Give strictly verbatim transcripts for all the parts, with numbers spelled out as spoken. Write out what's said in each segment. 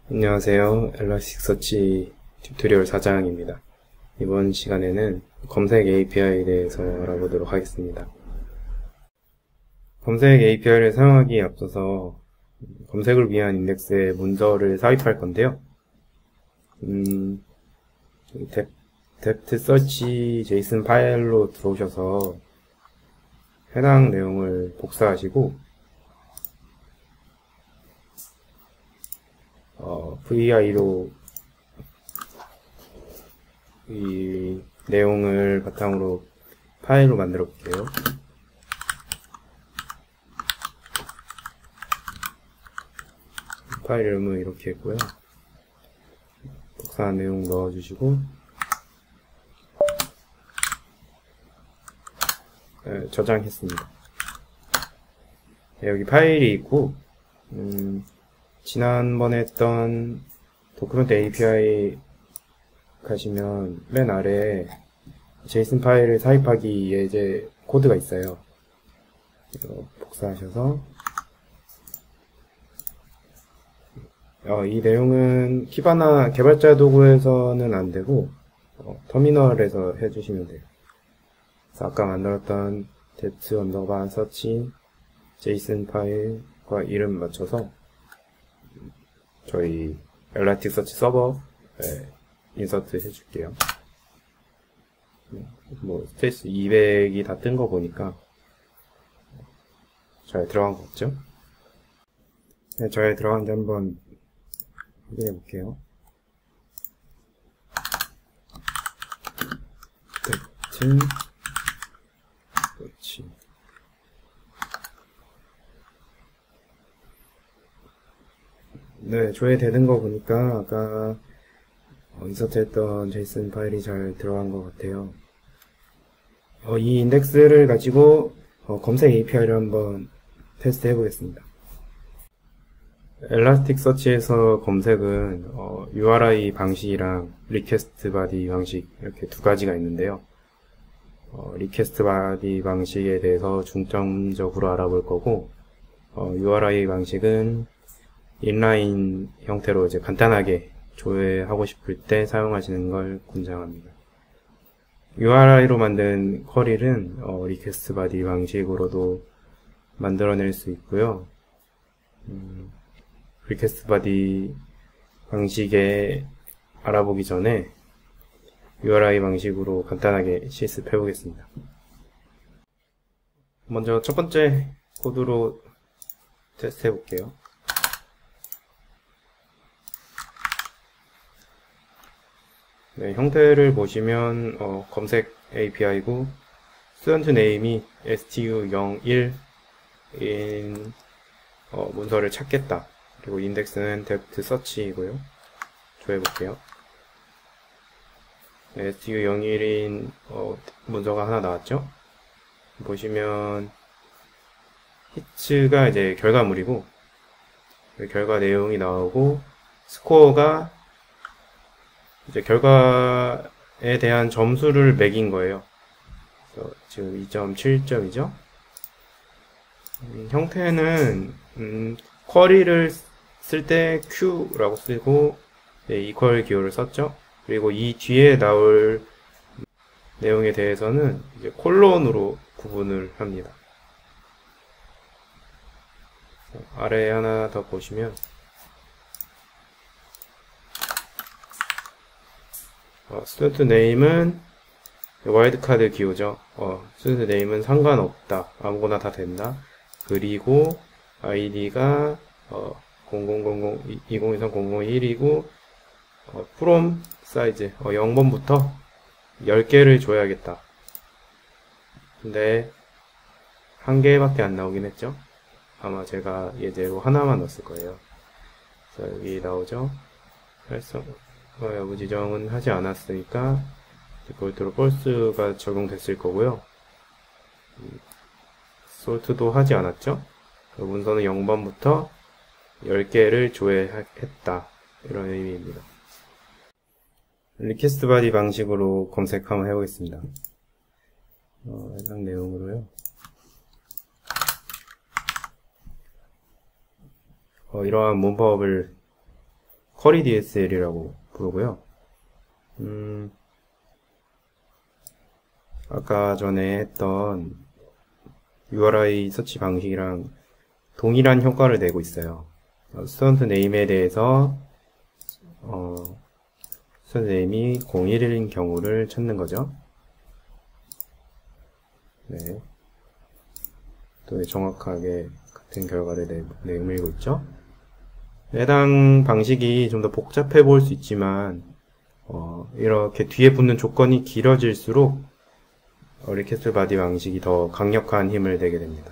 안녕하세요. 엘라스틱서치 튜토리얼 사장입니다. 이번 시간에는 검색 에이피아이에 대해서 알아보도록 하겠습니다. 검색 에이피아이를 사용하기에 앞서서 검색을 위한 인덱스에 문서를 삽입할 건데요. 음, depth search 제이슨 파일로 들어오셔서 해당 내용을 복사하시고 어, 브이아이로 이 내용을 바탕으로 파일로 만들어 볼게요. 파일 이름은 이렇게 했고요. 복사한 내용 넣어주시고 네, 저장했습니다. 네, 여기 파일이 있고 음, 지난번에 했던 도큐멘트 에이피아이 가시면 맨 아래에 제이슨 파일을 삽입하기 예제 코드가 있어요. 이거 복사하셔서 어, 이 내용은 키바나 개발자 도구에서는 안되고 어, 터미널에서 해주시면 돼요. 그래서 아까 만들었던 depth underbar search 제이슨 파일과 이름 맞춰서 저희 엘라스틱서치 서버에 인서트 해줄게요. 뭐 스페이스 이백이 다 뜬 거 보니까 잘 들어간 거 같죠? 네, 잘 들어간지 한번 확인해 볼게요. depth 그렇지. 네, 조회되는 거 보니까 아까 어, 인서트 했던 제이슨 파일이 잘 들어간 것 같아요. 어, 이 인덱스를 가지고 어, 검색 에이피아이를 한번 테스트 해보겠습니다. 엘라스틱서치에서 검색은 어, 유알아이 방식이랑 리퀘스트 바디 방식 이렇게 두 가지가 있는데요. 어, 리퀘스트 바디 방식에 대해서 중점적으로 알아볼 거고 어, 유알아이 방식은 인라인 형태로 이제 간단하게 조회하고 싶을 때 사용하시는 걸 권장합니다. 유알아이로 만든 쿼리는 어, 리퀘스트 바디 방식으로도 만들어낼 수 있고요. 음, 리퀘스트 바디 방식에 알아보기 전에 유알아이 방식으로 간단하게 실습해 보겠습니다. 먼저 첫 번째 코드로 테스트 해 볼게요. 네, 형태를 보시면 어, 검색 에이피아이고 스튜던트 네임이 에스티유 영일 인 어, 문서를 찾겠다. 그리고 인덱스는 depth search이고요. 조회해볼게요. 네, 에스티유 영일인 어, 문서가 하나 나왔죠? 보시면 히츠가 이제 결과물이고 결과 내용이 나오고 스코어가 이제 결과에 대한 점수를 매긴 거예요. 그래서 지금 이 점 칠 점이죠. 음, 형태는 음, 쿼리를 쓸 때 Q라고 쓰고 네, 이퀄 기호를 썼죠. 그리고 이 뒤에 나올 내용에 대해서는 이제 콜론으로 구분을 합니다. 아래에 하나 더 보시면 어, 스튜던트 네임은 와일드카드 기호죠. 어, 스튜던트 네임은 상관없다. 아무거나 다 된다. 그리고 아이디가 어, 공공공공 이공이삼 공공일이고 어, 프롬 사이즈 어, 영 번부터 열 개를 줘야겠다. 근데 한 개밖에 안 나오긴 했죠. 아마 제가 예제로 하나만 넣었을 거예요. 그래서 여기 나오죠. 활성 어, 여부 지정은 하지 않았으니까 디폴트로 false가 적용됐을 거고요. sort도 하지 않았죠. 문서는 영 번부터 열 개를 조회했다. 이런 의미입니다. 리퀘스트 바디 방식으로 검색 한번 해보겠습니다. 어, 해당 내용으로요. 어, 이러한 문법을 쿼리 디에스엘이라고 부르고요. 음, 아까 전에 했던 유알아이 서치 방식이랑 동일한 효과를 내고 있어요. 스튜던트 네임에 대해서 어, 스튜던트 네임이 공일인 경우를 찾는 거죠. 네. 또 정확하게 같은 결과를 내, 내밀고 있죠. 해당 방식이 좀 더 복잡해 보일 수 있지만 어, 이렇게 뒤에 붙는 조건이 길어질수록 어, 리퀘스트 바디 방식이 더 강력한 힘을 내게 됩니다.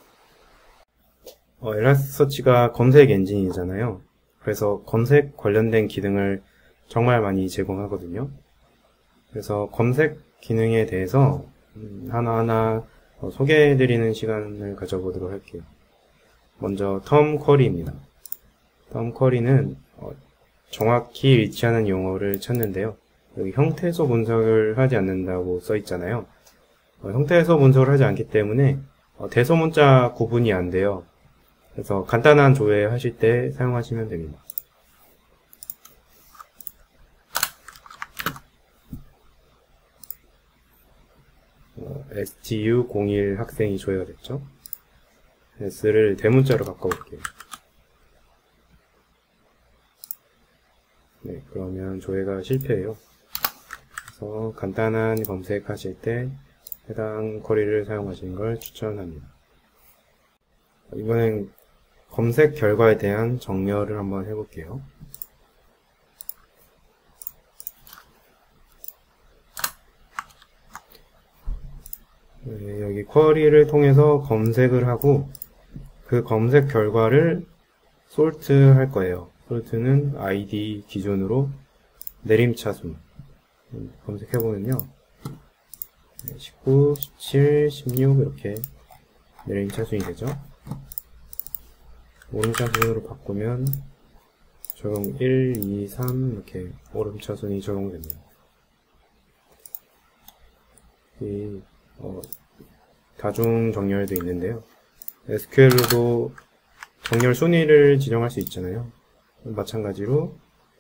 어, 엘라스티서치가 검색 엔진이잖아요. 그래서 검색 관련된 기능을 정말 많이 제공하거든요. 그래서 검색 기능에 대해서 음, 하나하나 어, 소개해드리는 시간을 가져보도록 할게요. 먼저 텀 쿼리입니다. 텀 쿼리는 어, 정확히 일치하는 용어를 찾는데요. 여기 형태소 분석을 하지 않는다고 써 있잖아요. 어, 형태소 분석을 하지 않기 때문에 어, 대소문자 구분이 안 돼요. 그래서 간단한 조회 하실 때 사용하시면 됩니다. 어, 에스티유 공일 학생이 조회가 됐죠. S를 대문자로 바꿔볼게요. 네, 그러면 조회가 실패해요. 그래서 간단한 검색하실 때 해당 쿼리를 사용하시는 걸 추천합니다. 이번엔 검색 결과에 대한 정렬을 한번 해볼게요. 네, 여기 쿼리를 통해서 검색을 하고 그 검색 결과를 솔트 할 거예요. 솔트는 아이디 기준으로 내림차순 검색해보면요. 십구, 십칠, 십육 이렇게 내림차순이 되죠. 오름차순으로 바꾸면 적용 일, 이, 삼 이렇게 오름차순이 적용됩니다. 이 어, 다중 정렬도 있는데요. 에스큐엘로도 정렬 순위를 지정할 수 있잖아요. 마찬가지로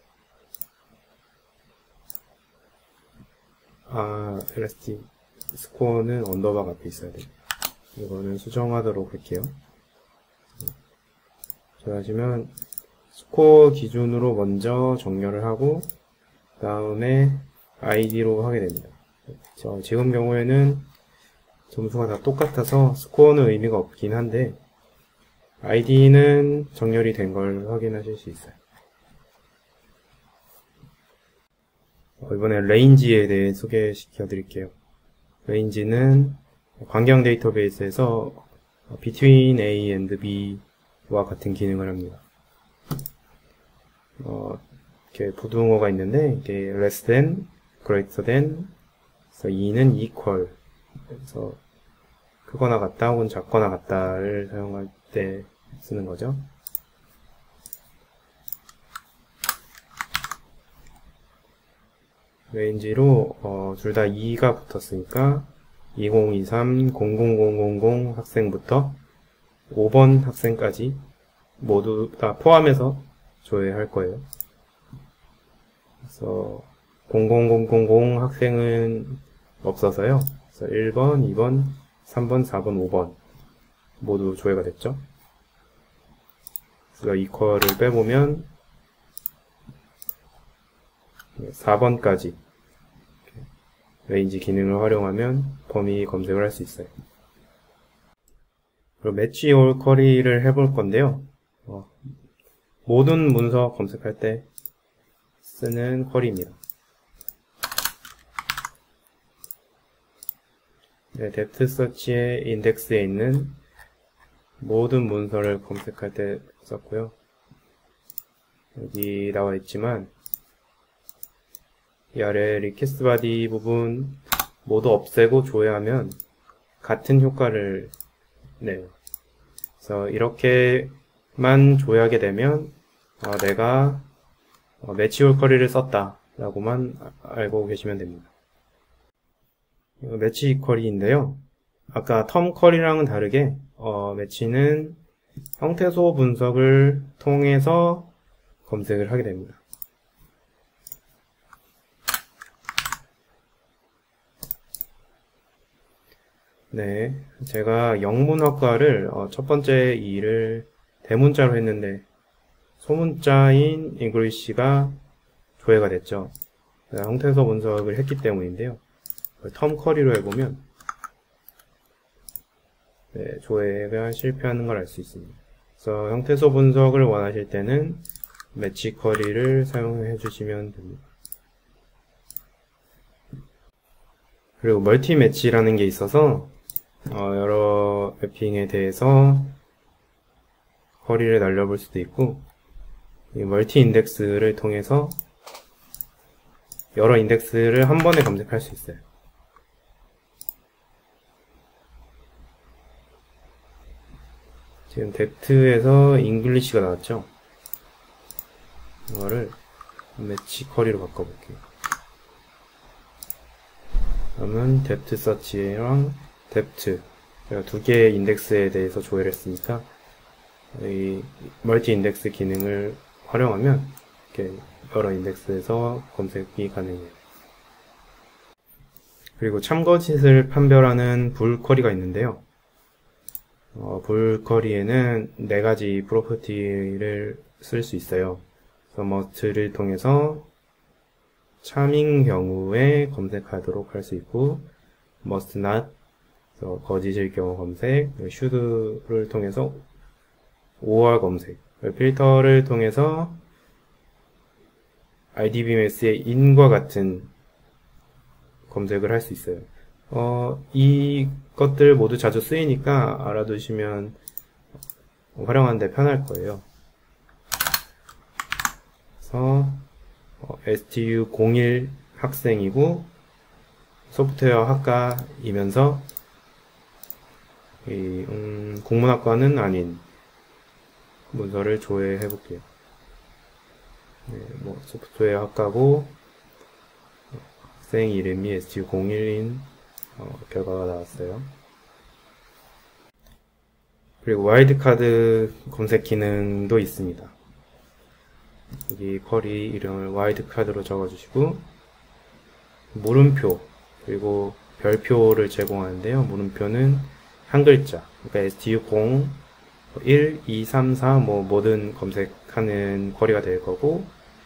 아, 엘에스티 스코어는 언더바가 앞에 있어야 돼요. 이거는 수정하도록 할게요. 자, 하시면 스코어 기준으로 먼저 정렬을 하고 그 다음에 아이디로 하게 됩니다. 자, 지금 경우에는 점수가 다 똑같아서 스코어는 의미가 없긴 한데 아이디는 정렬이 된 걸 확인하실 수 있어요. 어, 이번에 레인지에 대해 소개시켜 드릴게요. 레인지는 광경 데이터베이스에서 between A and B와 같은 기능을 합니다. 어, 이렇게 부등호가 있는데 이게 less than, greater than, 그래서 이는 equal, 그래서 크거나 같다 혹은 작거나 같다를 사용할 때 쓰는 거죠. 레인지로 어, 둘 다 이가 붙었으니까 이공이삼 공공공공공 학생부터 오 번 학생까지 모두 다 포함해서 조회할 거예요. 그래서 공공공공공 학생은 없어서요. 그래서 일 번, 이 번, 삼 번, 사 번, 오 번 모두 조회가 됐죠. 그래서 이퀄을 빼보면 사 번까지 레인지 기능을 활용하면 범위 검색을 할 수 있어요. 그리고 매치 올 쿼리를 해볼 건데요. 어, 모든 문서 검색할 때 쓰는 쿼리입니다. 네, 뎁트 서치의 인덱스에 있는 모든 문서를 검색할 때 썼고요. 여기 나와 있지만 이 아래 리퀘스트 바디 부분 모두 없애고 조회하면 같은 효과를 내요. 그래서 이렇게만 조회하게 되면 어, 내가 어, 매치올 쿼리를 썼다 라고만 알고 계시면 됩니다. 매치 쿼리인데요. 아까 텀 쿼리랑은 다르게 어, 매치는 형태소 분석을 통해서 검색을 하게 됩니다. 네, 제가 영문학과를 어, 첫 번째 일을 대문자로 했는데 소문자인 잉글리시가 조회가 됐죠. 형태소 분석을 했기 때문인데요. 텀 커리로 해보면 네, 조회가 실패하는 걸 알 수 있습니다. 그래서 형태소 분석을 원하실 때는 매치 커리를 사용해 주시면 됩니다. 그리고 멀티 매치라는 게 있어서 어, 여러 매핑에 대해서 커리를 날려볼 수도 있고, 이 멀티 인덱스를 통해서 여러 인덱스를 한 번에 검색할 수 있어요. 지금 뎁트에서 잉글리시가 나왔죠? 이거를 매치 커리로 바꿔볼게요. 그러면 뎁트 서치랑 뎁트, 제가 두 개의 인덱스에 대해서 조회를 했으니까 이 멀티 인덱스 기능을 활용하면 이렇게 여러 인덱스에서 검색이 가능해요. 그리고 참거짓을 판별하는 불 쿼리가 있는데요. 어, 불 쿼리에는 네 가지 프로퍼티를 쓸 수 있어요. 그래서 must를 통해서 참인 경우에 검색하도록 할 수 있고, must not, 그래서 거짓일 경우 검색, should를 통해서 or 검색, 필터를 통해서 아이디비엠에스의 in과 같은 검색을 할 수 있어요. 어, 이 것들 모두 자주 쓰이니까 알아두시면 활용하는데 편할 거예요. 그래서 어, 에스티유 공일 학생이고 소프트웨어 학과이면서 이, 음, 국문학과는 아닌 문서를 조회해 볼게요. 네, 뭐 소프트웨어 학과고 학생 이름이 에스티유 공일인 어, 결과가 나왔어요. 그리고 와일드카드 검색 기능도 있습니다. 여기 쿼리 이름을 와일드카드로 적어주시고 물음표 그리고 별표를 제공하는데요. 물음표는 한 글자, 그러니까 에스티유 공, 일, 이, 삼, 사 뭐 뭐든 검색하는 쿼리가 될 거고,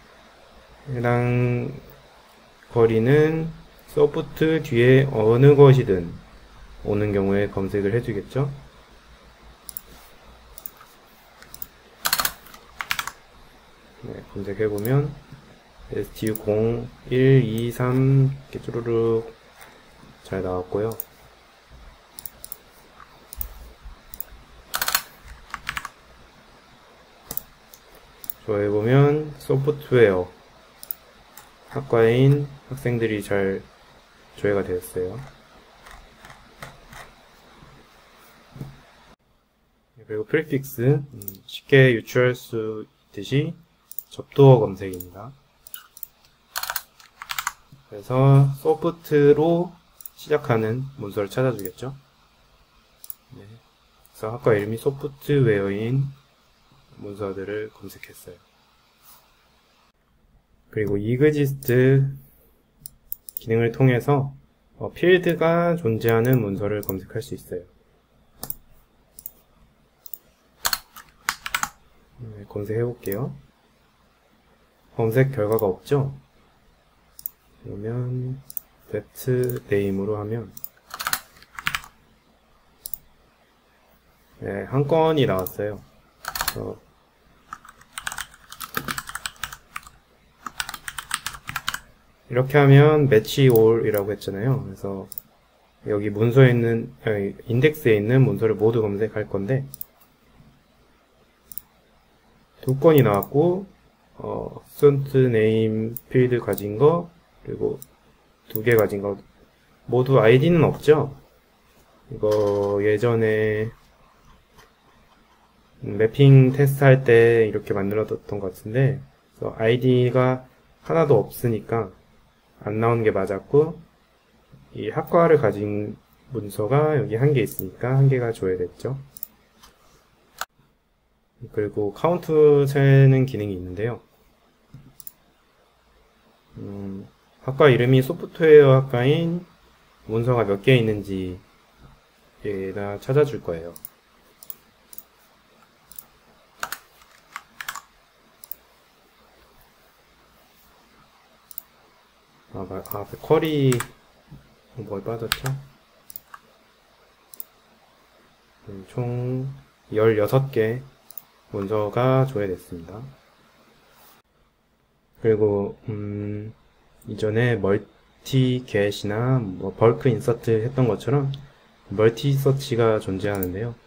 해당 쿼리는 소프트 뒤에 어느 것이든 오는 경우에 검색을 해주겠죠. 네, 검색해보면 에스티유 공, 일, 이, 삼 이렇게 쭈루룩 잘 나왔고요. 조회해보면 소프트웨어 학과인 학생들이 잘 조회가 되었어요. 그리고 프리픽스, 음, 쉽게 유추할 수 있듯이 접두어 검색입니다. 그래서 소프트로 시작하는 문서를 찾아주겠죠. 네. 그래서 학과 이름이 소프트웨어인 문서들을 검색했어요. 그리고 이그지스트 기능을 통해서 어, 필드가 존재하는 문서를 검색할 수 있어요. 네, 검색해 볼게요. 검색 결과가 없죠? 그러면 that name으로 하면 네, 한 건이 나왔어요. 어, 이렇게 하면 match all이라고 했잖아요. 그래서 여기 문서에 있는 아니, 인덱스에 있는 문서를 모두 검색할 건데 두 건이 나왔고 어, student name 필드 가진 거 그리고 두 개 가진 거 모두 아이디는 없죠. 이거 예전에 매핑 테스트 할 때 이렇게 만들어뒀던 것 같은데 아이디가 하나도 없으니까 안 나오는 게 맞았고 이 학과를 가진 문서가 여기 한 개 있으니까 한 개가 조회됐죠. 그리고 카운트 세는 기능이 있는데요. 음, 학과 이름이 소프트웨어 학과인 문서가 몇 개 있는지에다 찾아줄 거예요. 아, 아 쿼리 뭐 빠졌죠? 총 열여섯 개 문서가 조회됐습니다. 그리고 음, 이전에 멀티 겟이나 뭐 벌크 인서트 했던 것처럼 멀티 서치가 존재하는데요.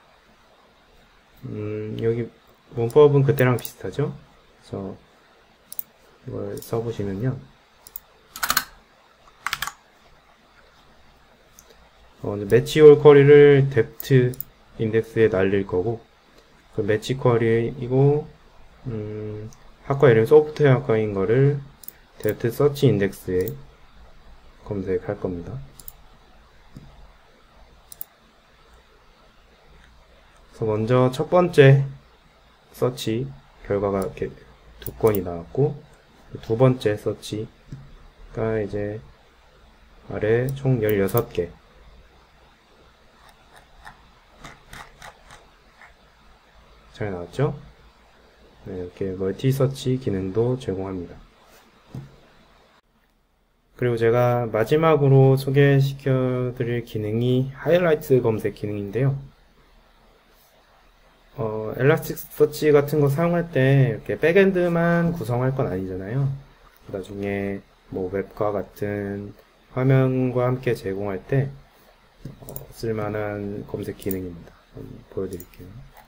음, 여기 문법은 그때랑 비슷하죠? 그래서 이걸 써보시면요. 어, 매치올 쿼리를 depth 인덱스에 날릴 거고, 그 매치 쿼리이고, 음, 학과 이름 소프트웨어 학과인 거를 depth 서치 인덱스에 검색할 겁니다. 그래서 먼저 첫 번째 서치 결과가 이렇게 두 건이 나왔고, 두 번째 서치가 이제 아래 총 열여섯 개. 잘 나왔죠? 네, 이렇게 멀티 서치 기능도 제공합니다. 그리고 제가 마지막으로 소개시켜 드릴 기능이 하이라이트 검색 기능인데요. 어, 엘라스틱 서치 같은 거 사용할 때 이렇게 백엔드만 구성할 건 아니잖아요. 나중에 뭐 웹과 같은 화면과 함께 제공할 때 어, 쓸만한 검색 기능입니다. 한번 보여드릴게요.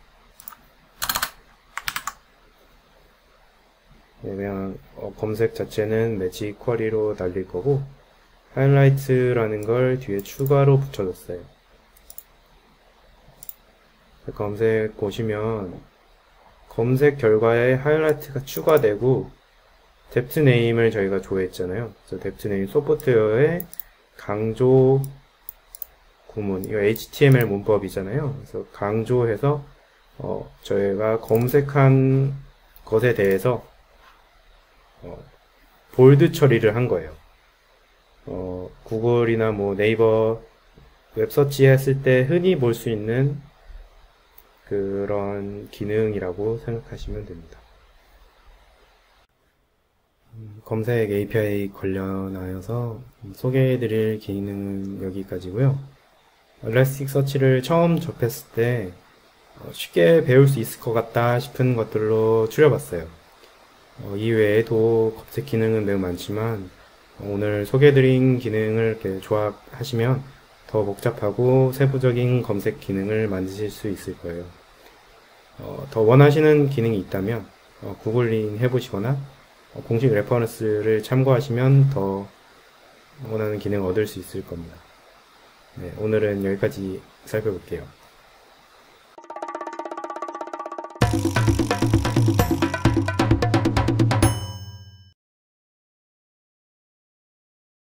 네, 그냥 어, 검색 자체는 매치 쿼리로 날릴 거고 하이라이트라는 걸 뒤에 추가로 붙여줬어요. 검색 보시면 검색 결과에 하이라이트가 추가되고 depth name을 저희가 조회했잖아요. 그래서 depth name 소프트웨어의 강조 구문, 이거 에이치티엠엘 문법이잖아요. 그래서 강조해서 어, 저희가 검색한 것에 대해서 어, 볼드 처리를 한 거예요. 어, 구글이나 뭐 네이버 웹서치 했을 때 흔히 볼 수 있는 그런 기능이라고 생각하시면 됩니다. 음, 검색 에이피아이 관련하여서 소개해드릴 기능은 여기까지고요. 엘라스틱 서치를 처음 접했을 때 쉽게 배울 수 있을 것 같다 싶은 것들로 추려봤어요. 어, 이외에도 검색 기능은 매우 많지만 오늘 소개해드린 기능을 이렇게 조합하시면 더 복잡하고 세부적인 검색 기능을 만드실 수 있을 거예요. 어, 더 원하시는 기능이 있다면 어, 구글링 해보시거나 어, 공식 레퍼런스를 참고하시면 더 원하는 기능을 얻을 수 있을 겁니다. 네, 오늘은 여기까지 살펴볼게요.